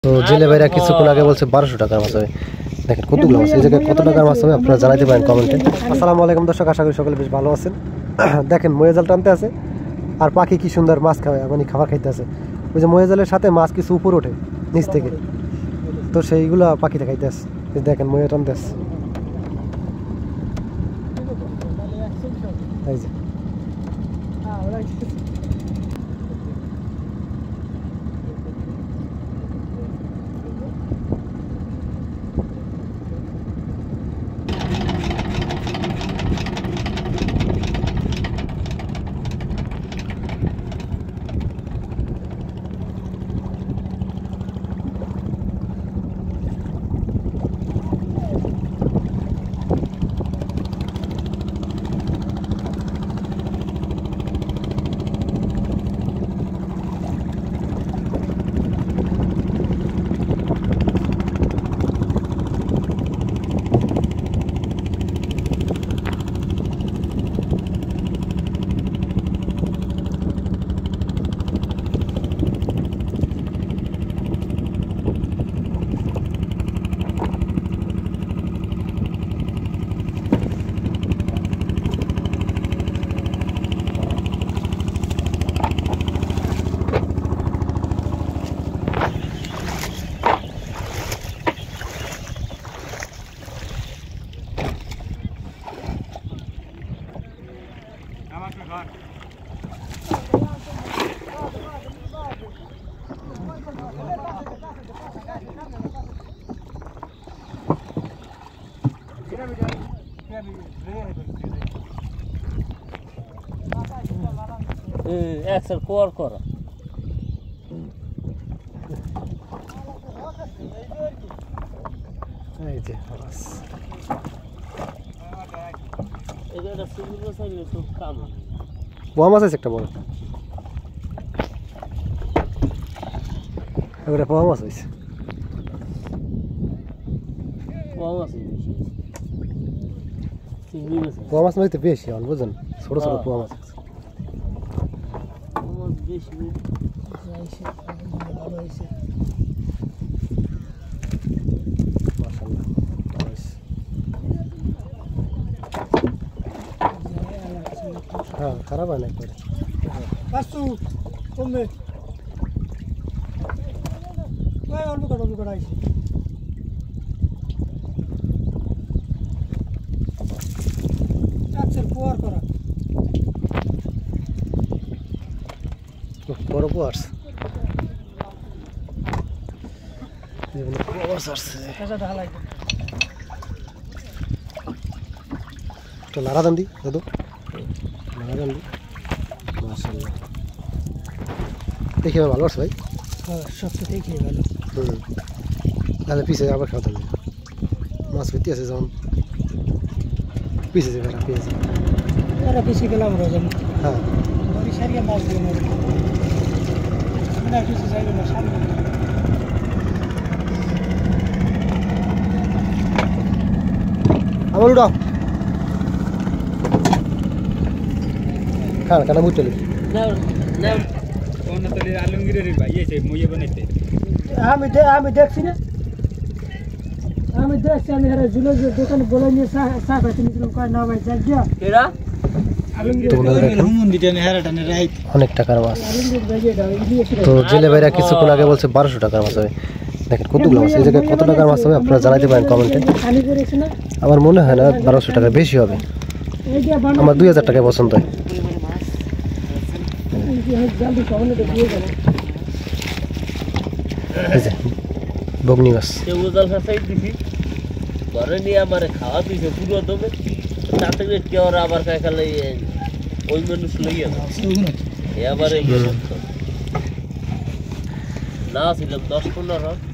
তো জেলে ভাইরা কিছুক্ষণ আগে বলছে 1200 টাকার মাছ হবে। দেখেন কতগুলো মাছ, এই জায়গায় কত টাকার মাছ হবে আপনারা জানাতে পারেন কমেন্টে। আসসালামু আলাইকুম দর্শক, আশা করি সকলে বেশ ভালো আছেন। দেখেন ময়ে জাল টানতে আছে আর পাখি কি সুন্দর মাছ খাওয়ায়, মানে খাবার খাইতে আছে। ওই যে ময়ে জালের সাথে মাছ কিছু উপর ওঠে নিচ থেকে, তো সেইগুলো পাখিতে খাইতে আছে। দেখেন ময়ে টানতে আছে, এই যে একসার কোয়ার করা এই যে মাছ, এটা সুন্দর সাইজের সব কাম পোয়া মাছ আছে একটা বড়, এবারে পোয়া মাছ হয়েছে। কম আছে বেশি চিংড়ি মাছ পোয়া মাছ নইতে বেশি আমার, বুঝলেন, ছোট ছোট পোয়া মাছ আছে। কম বেশি আইছে ভালো হইছে মাশাআল্লাহ ভালো হয়েছে। হ্যাঁ খারাপ হয় না একবারে। আসু কমবে ওই অল্প কটা আইছে আচ্ছা পোয়ার করা বড় পোয়া আসছে, পোয়া মাছ আসছে। কাঁচা ঢালাই একটু নাড়া দাম দি দাদু, নাড়া দাম দি। মাশাআল্লাহ দেখি ভালো আছে ভাই। হ্যাঁ সবচেয়ে দেখি ভালো। তাহলে পিছে আবার খাওয়া দাম মাছ হইতে আছে যেমন পিছে যাবে না, পিছে তারা পিছিয়ে গেলাম রোজন হ্যাঁ বড়ি সারিয়া মাছ দিয়ে মারি না, পিছিয়ে যাইবে না সামনে। আমার উঠাও খান কাটা বুঝতে না না কোনতলি আলমগীরের ভাই এসে মইয়ে বানাইতে আমি দেখছি না, আমি দেখছি। আমি হেরা জুলের দোকানে বলে নিয়ে চা খাইতে নিয়েছিলাম, কয় না ভাই যাক গিয়া এরা অনেক টাকার মাছ। আলমগীর ভাই এটা দিয়েছিল। তো জেলে ভাইরা কিছুক্ষণ আগে বলছে 1200 টাকার মাছ হবে। দেখেন কতগুলো মাছ, এই জায়গায় কত টাকার মাছ হবে আপনারা জানাতে পারেন কমেন্টে। পানি করেছে না, আমার মনে হয় না 1200 টাকার বেশি হবে, এই যে বানা আমার 2000 টাকায় পছন্দ হয়। জলদি কখনো তো দিয়ে যাবে। এই যে বগনি মাছ, কেউ উজাল খাসাই দিছি ঘরে নিয়ে আমার খাওয়া দিছে পুরো দমে, তাতে কেউ আবার খাই খালে ওই মানুষ লইয়া এবারে না ছিলাম 10-15